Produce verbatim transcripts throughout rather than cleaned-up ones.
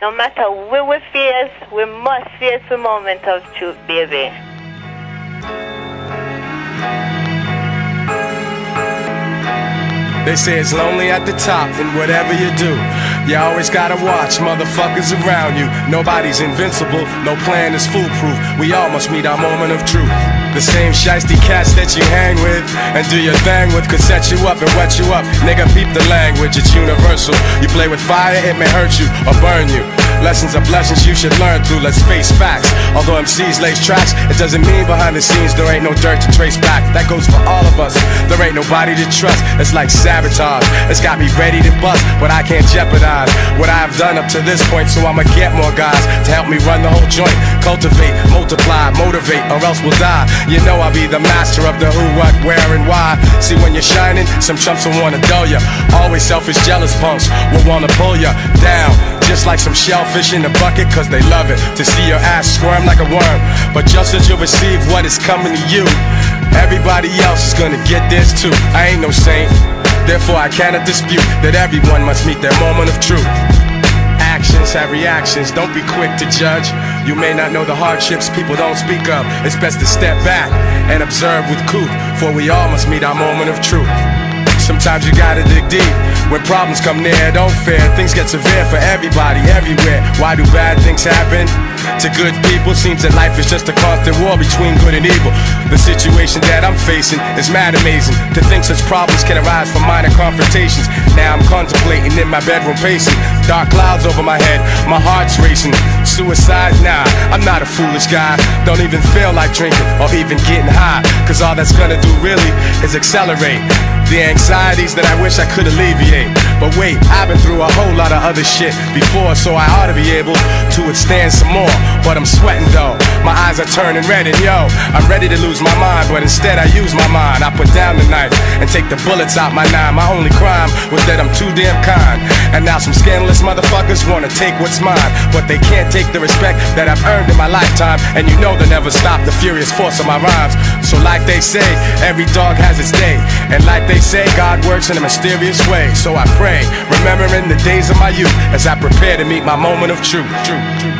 No matter where we face, we must face the moment of truth, baby. They say it's lonely at the top, and whatever you do, you always gotta watch motherfuckers around you. Nobody's invincible, no plan is foolproof. We all must meet our moment of truth. The same shiesty cats that you hang with and do your thing with could set you up and wet you up. Nigga, peep the language, it's universal. You play with fire, it may hurt you or burn you. Lessons are blessings you should learn through, let's face facts. Although M Cs lace tracks, it doesn't mean behind the scenes there ain't no dirt to trace back. That goes for all of us, there ain't nobody to trust. It's like sabotage, it's got me ready to bust, but I can't jeopardize what I've done up to this point. So I'ma get more guys to help me run the whole joint. Cultivate, multiply, motivate, or else we'll die. You know I'll be the master of the who, what, where, and why. See, when you're shining, some chumps will wanna dull ya. Always selfish, jealous punks will wanna pull ya down, just like some shellfish in the bucket, cause they love it to see your ass squirm like a worm. But just as you receive what is coming to you, everybody else is gonna get theirs too. I ain't no saint, therefore I cannot dispute that everyone must meet their moment of truth. Actions have reactions, don't be quick to judge. You may not know the hardships people don't speak of. It's best to step back and observe with cool, for we all must meet our moment of truth. Sometimes you gotta dig deep. When problems come near, don't fear. Things get severe for everybody, everywhere. Why do bad things happen to good people? Seems that life is just a constant war between good and evil. The situation that I'm facing is mad amazing. To think such problems can arise from minor confrontations. Now I'm contemplating in my bedroom pacing. Dark clouds over my head, my heart's racing. Suicide? Nah, I'm not a foolish guy. Don't even feel like drinking or even getting high, cause all that's gonna do really is accelerate the anxieties that I wish I could alleviate. But wait, I've been through a whole lot of other shit before, so I ought to be able to withstand some more. But I'm sweating though, my eyes are turning red, and yo, I'm ready to lose my mind, but instead I use my mind. I put down the knife and take the bullets out my nine. My only crime was that I'm too damn kind, and now some scandalous motherfuckers wanna take what's mine, but they can't take the respect that I've earned in my lifetime. And you know they'll never stop the furious force of my rhymes. So like they say, every dog has its day, and like they say, God works in a mysterious way. So I pray, remembering the days of my youth, as I prepare to meet my moment of truth. Truth, truth.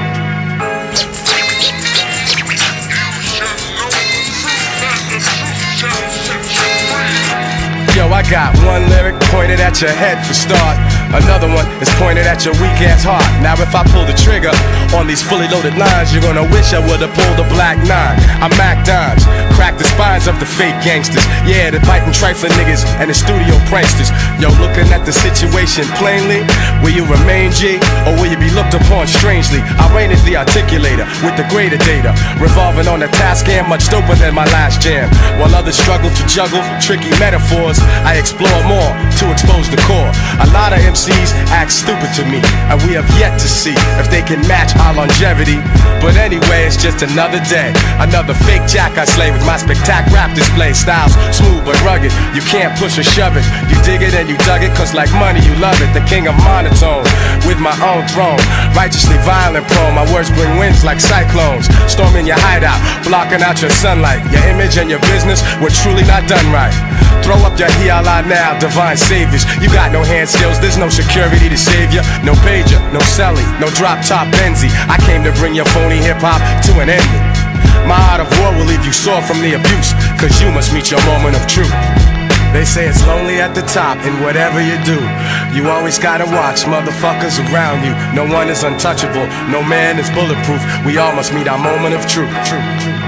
Yo, I got one lyric pointed at your head for start. Another one is pointed at your weak ass heart. Now if I pull the trigger on these fully loaded lines, you're gonna wish I would've pulled a black nine. I'm Mac Dimes, crack the spines of the fake gangsters. Yeah, the biting trifling niggas and the studio pranksters. Yo, looking at the situation plainly, will you remain G, or will you be looked upon strangely? I reign as the articulator with the greater data, revolving on a task and much doper than my last jam. While others struggle to juggle tricky metaphors, I explore more to expose the core. A lot of M Cs act stupid to me, and we have yet to see if they can match our longevity. But anyway, it's just another day, another fake jack I slay with my spectac rap display. Styles smooth but rugged, you can't push or shove it. You dig it and you dug it, cause like money you love it. The king of monotone, with my own throne, righteously violent prone. My words bring winds like cyclones, storming your hideout, blocking out your sunlight. Your image and your business were truly not done right. Throw up your hiala now, divine saviors. You got no hand skills, there's no security to save you. No pager, no celly, no drop top Benzie. I came to bring your phony hip-hop to an ending. My art of war will leave you sore from the abuse, cause you must meet your moment of truth. They say it's lonely at the top, and whatever you do, you always gotta watch motherfuckers around you. No one is untouchable, no man is bulletproof. We all must meet our moment of truth. Truth.